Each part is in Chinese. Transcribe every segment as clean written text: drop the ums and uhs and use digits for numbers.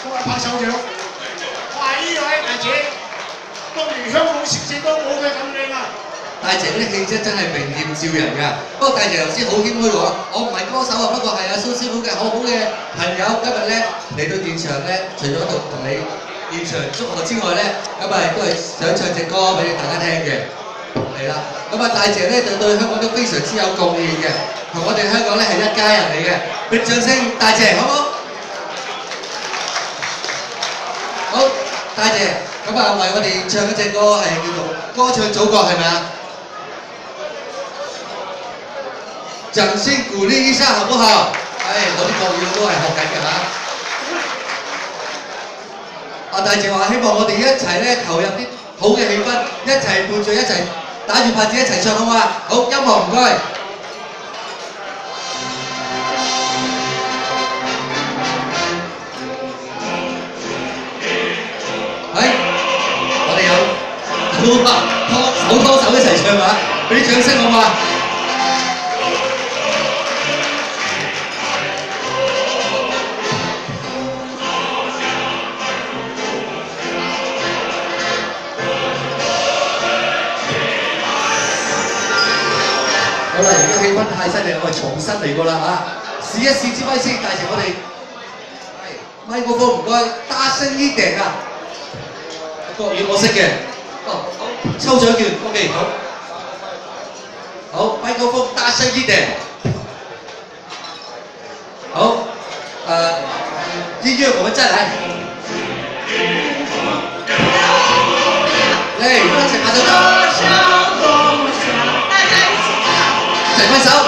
各位拍手掌。哇！呢位大姐，當年香港小姐都冇佢咁靚啊！ 大姐嗰啲氣質真係明豔照人㗎。不過大姐頭先好謙虛講，我唔係歌手啊，不過係阿蘇師傅嘅好好嘅朋友。今日咧嚟到現場咧，除咗同你現場祝賀之外咧，咁啊都係想唱隻歌俾大家聽嘅。係啦，咁啊大姐咧就對香港都非常之有貢獻嘅，同我哋香港咧係一家人嚟嘅。俾掌聲，大姐好唔好？好，大姐，咁啊為我哋唱一隻歌係叫做《歌唱祖國》，係咪啊？掌聲鼓勵一下好不好？我啲國語都係學緊嘅嚇。阿大姐話希望我哋一齊咧投入啲好嘅氣氛，一齊伴住一齊打住拍子一齊唱好嘛？好，音樂唔該。我哋有手拖手一齊唱啊！俾啲掌聲好嘛？好啦，而家氣氛太犀利，我哋重新嚟過啦嚇，試一試支咪先，大姐我哋係麥克風唔該，大聲啲定啊！國語我識嘅，好，抽獎券 ，OK， 好，麥克風大聲啲定，好，音樂我們再來，嚟，一齊拍手掌。整快手。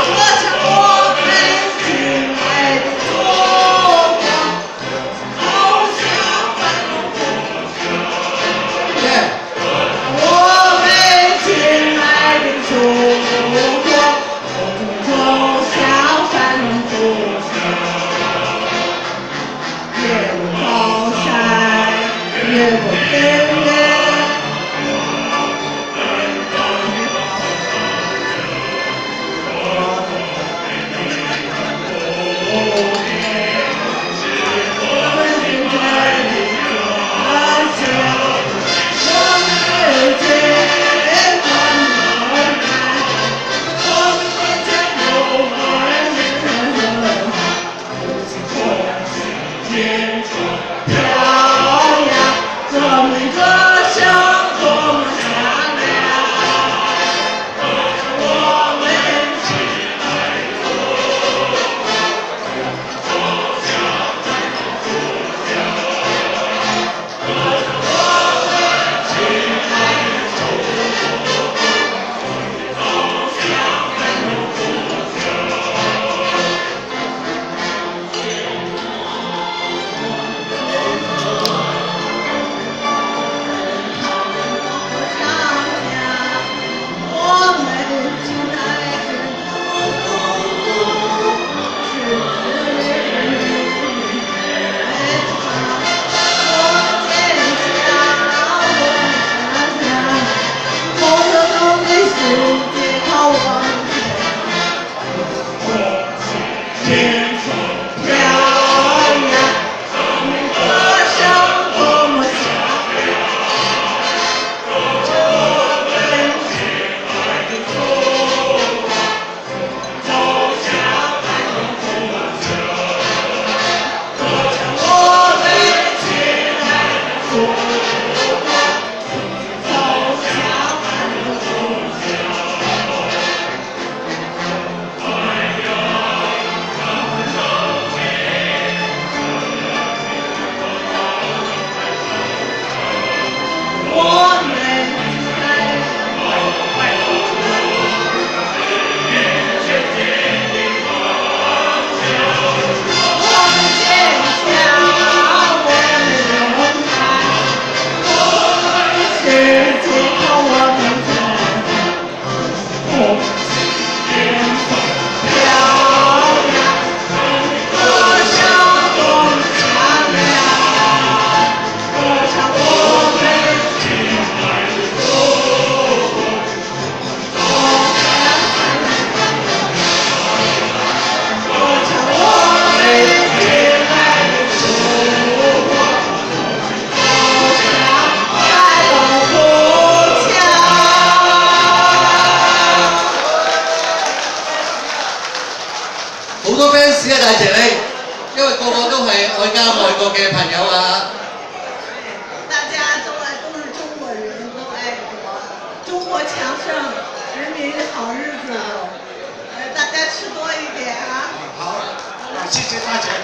嘅朋友啊！ 大家都是中國人，都愛國，中國強盛，人民好日子。大家吃多一點啊！ 好，謝謝大姐。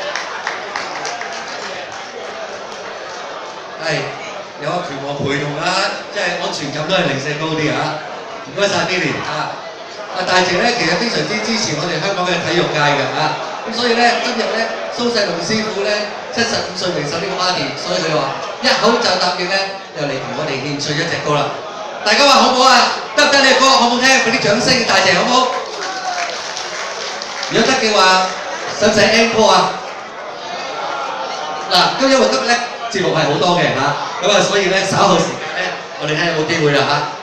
係有個拳王陪同啊，即係安全感都係零舍高啲啊！唔該晒 Billy 啊！大姐咧其實非常之支持我哋香港嘅體育界㗎啊！咁所以咧今日咧蘇世龍師傅咧75歲榮壽呢個 party， 所以佢話一口就答應咧又嚟同我哋獻唱一隻歌啦！大家話好唔好啊？得唔得呢個歌？好唔好聽？俾啲掌聲，大姐好唔好？如果得嘅話，使唔使 encore 啊？嗱，因為今日咧節目係好多嘅嚇，咁啊所以咧稍後時間咧，我哋睇下有冇機會啦嚇。